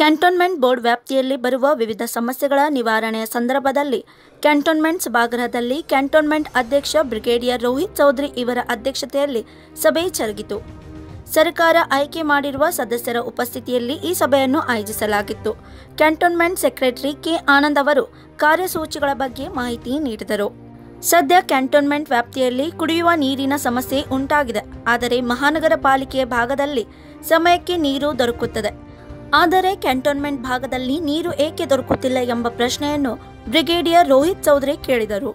Cantonment board ವ್ಯಾಪ್ತಿಯಲ್ಲಿ ಬರುವ ವಿವಿಧ ಸಮಸ್ಯೆಗಳ ನಿವಾರಣೆಯ ಸಂದರ್ಭದಲ್ಲಿ ಕ್ಯಾಂಟೋನ್ಮೆಂಟ್ ಸಭಾಗೃಹದಲ್ಲಿ ಕ್ಯಾಂಟೋನ್ಮೆಂಟ್ ಅಧ್ಯಕ್ಷ ಬ್ರಿಗೇಡಿಯರ್ ರೋಹಿತ್ ಚೌಧರಿ ಇವರ ಅಧ್ಯಕ್ಷತೆಯಲ್ಲಿ ಸಭೆ ಜರುಗಿತು. ಸರ್ಕಾರ ಆಯ್ಕೆ ಮಾಡಿರುವ ಸದಸ್ಯರ ಉಪಸ್ಥಿತಿಯಲ್ಲಿ ಈ ಸಭೆಯನ್ನು ಆಯೋಜಿಸಲಾಗಿತ್ತು. ಕ್ಯಾಂಟೋನ್ಮೆಂಟ್ ಸೆಕ್ರೆಟರಿ ಕೆ ಆನಂದ್ ಅವರು ಕಾರ್ಯಸೂಚಿಗಳ ಬಗ್ಗೆ ಮಾಹಿತಿ ನೀಡಿದರು. ಸದ್ಯ ಕ್ಯಾಂಟೋನ್ಮೆಂಟ್ ವ್ಯಾಪ್ತಿಯಲ್ಲಿ ಕುಡಿಯುವ ನೀರಿನ ಸಮಸ್ಯೆ ಉಂಟಾಗಿದೆ. ಆದರೆ ಮಹಾನಗರ ಪಾಲಿಕೆಯ ಭಾಗದಲ್ಲಿ ಸಮಯಕ್ಕೆ ನೀರು ದೊರಕುತ್ತದೆ. ಆದರೆ ಕ್ಯಾಂಟೋನ್ಮೆಂಟ್ ಭಾಗದಲ್ಲಿ ನೀರು ಏಕೆ ದೊರಕುತ್ತಿಲ್ಲ ಎಂಬ ಪ್ರಶ್ನೆಯನ್ನು ಬ್ರಿಗೇಡಿಯರ್ ರೋಹಿತ್ ಚೌಧರಿ ಕೇಳಿದರು.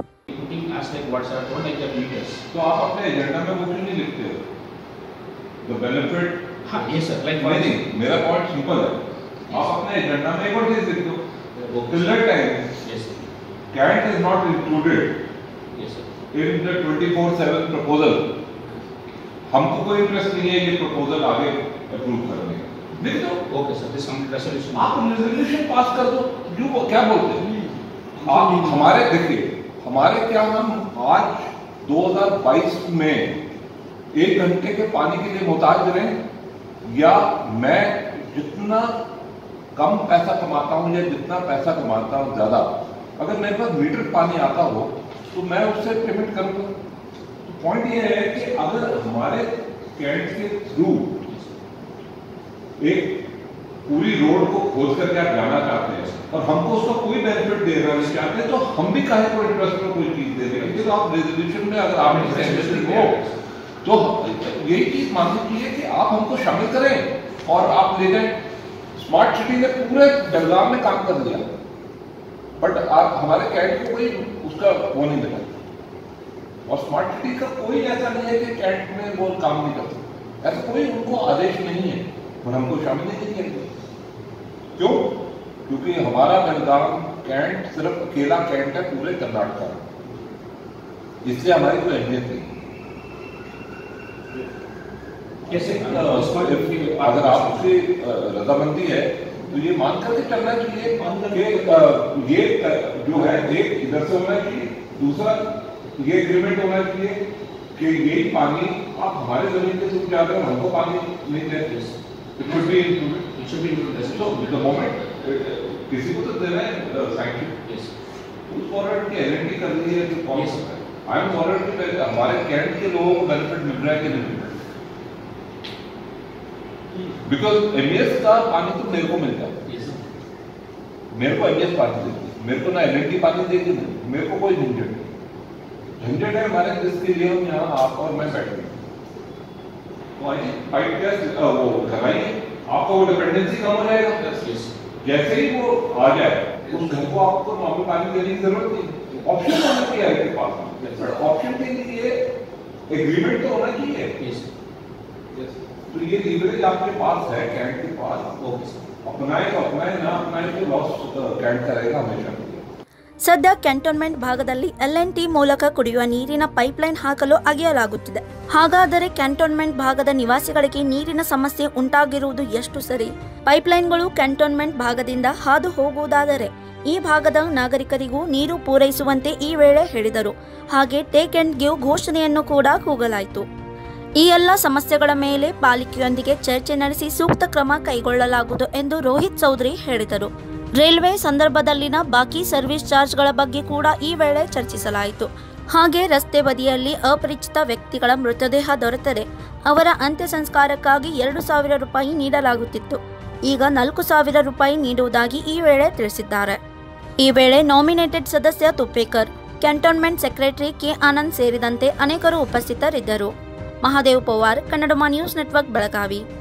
In the 24/7 proposal, हमको कोई इंटरेस्ट नहीं है ये प्रपोजल आगे अप्रूव करने का. लिख दो. ओके सर, दिस रेजोल्यूशन आप रेजोल्यूशन पास कर दो. क्यों क्या बोलते हैं आप? हमारे देखिए, हमारे क्या हम आज 2022 में 1 घंटे के पानी के लिए मोहताज रहें, या मैं जितना कम पैसा कमाता हूं या जितना पैसा कमाता हूं ज्यादा, अगर मेरे पास मीटर पानी आता हो तो मैं उससे पेमेंट करूंगा. तो पॉइंट ये है कि अगर हमारे कैंट के थ्रू एक पूरी रोड को खोद करके आप जाना चाहते हैं और हमको उसका कोई बेनिफिट देना नहीं चाहते, तो हम भी काहे को इंटरेस्ट में कोई चीज दे रहे हैं. तो आप रेजोल्यूशन में अगर आप इंटरेस्टेड हो तो यही चीज माननी चाहिए कि आप हमको शामिल करें और आप ले जाएं. स्मार्ट सिटी ने पूरे बेलगाम में काम कर दिया, बट आप हमारे कैंट को कोई उसका वो नहीं मिला. और स्मार्ट सिटी का कोई ऐसा नहीं है कि कैंट में वो काम नहीं करते. ऐसा कोई उनको आदेश नहीं है, पर हमको शामिल नहीं किया. क्यों? क्योंकि हमारा बेलगाम कैंट सिर्फ अकेला कैंट है पूरे कर्नाटक, इसलिए हमारी कोई अहमियत नहीं. कैसे अगर आपकी रजामंदी है तो ये मान करके चलना चाहिए कि ये जो है एक इधर से होना चाहिए, दूसरा ये एग्रीमेंट होना चाहिए कि यही पानी आप हमारे जमीन के थ्रू जा रहे हो, हमको पानी नहीं देते. It should be so the moment किसी को तो देना है सैंक्शन. उस फॉरवर्ड की एलएनटी कर दी है जो कौन सा है. आई एम फॉरवर्ड कि हमारे कैंट के लोगों को बेनिफिट मिल रहा है कि नहीं मिल रहा है. बिकॉज एमएस का पानी तो मेरे को मिल जाता है. मेरे को एमएस पानी देती है, मेरे को ना एलएनटी पानी देगी, मेरे को कोई झंझट नहीं. झंझट है हमारे जिसके लिए हम यहाँ आप और मैं बैठ गए. तो आइए फाइट गैस वो लगाइए, आपका वो डिपेंडेंसी कम हो जाएगा. जैसे ही वो आ जाए उस घर को आपको नॉर्मल पानी देने की जरूरत नहीं. ऑप्शन होना चाहिए आपके पास, ऑप्शन के लिए एग्रीमेंट तो होना चाहिए. तो ये लीवरेज आपके पास है, कैंट के पास. अपनाए तो अपनाए, ना अपनाए तो लॉस कैंट करेगा हमेशा. ಸದ್ಯ ಕ್ಯಾಂಟೋನ್ಮೆಂಟ್ ಭಾಗದಲ್ಲಿ LNT ಮೂಲಕ ಕುಡಿಯುವ ನೀರಿನ ಪೈಪ್ಲೈನ್ ಹಾಕಲು ಅಗೆಯಲಾಗುತ್ತಿದೆ. ಹಾಗಾದರೆ ಕ್ಯಾಂಟೋನ್ಮೆಂಟ್ ಭಾಗದ ನಿವಾಸಿಗಳಿಗೆ ನೀರಿನ ಸಮಸ್ಯೆ ಉಂಟಾಗಿರುವುದು ಎಷ್ಟು ಸರಿ? ಪೈಪ್ಲೈನ್ಗಳು ಕ್ಯಾಂಟೋನ್ಮೆಂಟ್ ಭಾಗದಿಂದ ಹಾದು ಹೋಗುವುದಾದರೆ ಈ ಭಾಗದ ನಾಗರಿಕರಿಗೂ ನೀರು ಪೂರೈಸುವಂತೆ ಈ ವೇಳೆ ಹೇಳಿದರು. ಹಾಗೆ ಟೇಕ್ ಅಂಡ್ ಗಿವ್ ಘೋಷಣೆಯನ್ನು ಕೂಡ ಕೂಗಲಾಯಿತು. ಈ ಎಲ್ಲ ಸಮಸ್ಯೆಗಳ ಮೇಲೆ ಪಾಲಿಕೆಯೊಂದಿಗೆ ಚರ್ಚೆ ನಡೆಸಿ ಸೂಕ್ತ ಕ್ರಮ ಕೈಗೊಳ್ಳಲಾಗುವುದು ಎಂದು ರೋಹಿತ್ ಚೌಧರಿ ಹೇಳಿದರು. ರೈಲ್ವೆ ಸಂದರ್ಭದಲ್ಲಿನ ಬಾಕಿ ಸರ್ವಿಸ್ ಚಾರ್ಜ್ಗಳ ಬಗ್ಗೆ ಕೂಡ ಈ ವೇಳೆ ಚರ್ಚಿಸಲಾಯಿತು. ಹಾಗೆ ರಸ್ತೆ ಬದಿಯಲ್ಲಿ ಅಪರಿಚಿತ ವ್ಯಕ್ತಿಗಳ ಮೃತದೇಹ ದೊರೆತರೆ ಅವರ ಅಂತ್ಯ ಸಂಸ್ಕಾರಕ್ಕಾಗಿ 2,000 ರೂಪಾಯಿ ನೀಡಲಾಗುತ್ತಿತ್ತು. ಈಗ 4,000 ರೂಪಾಯಿ ನೀಡುವುದಾಗಿ ಈ ವೇಳೆ ತಿಳಿಸಿದ್ದಾರೆ. ಈ ವೇಳೆ ನಾಮಿನೇಟೆಡ್ ಸದಸ್ಯ Tuppekar, cantonment secretary K Anand ಸೇರಿದಂತೆ ಅನೇಕರು ಉಪಸ್ಥಿತರಿದ್ದರು. Mahadev Pawar, Kannadama news network, Belagavi.